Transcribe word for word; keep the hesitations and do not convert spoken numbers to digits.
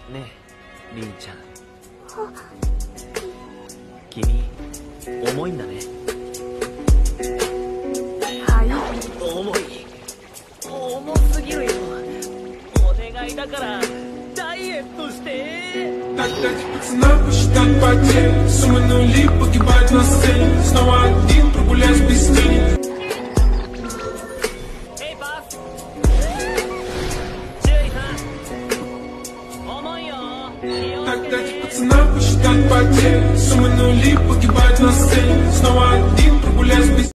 ねえりんちゃん、君重いんだね。 はい。 重い、重すぎるよ。お願いだからダイエットして。 Так-так, пацана, посчитать потерь. Суммы нули, погибать на сцене. Снова один, прогуляюсь без тени. Эй, пас! 注意さん、重いよ。 Так-так, пацана, посчитать потерь. Суммы нули, погибать на сцене. Снова один, прогуляюсь без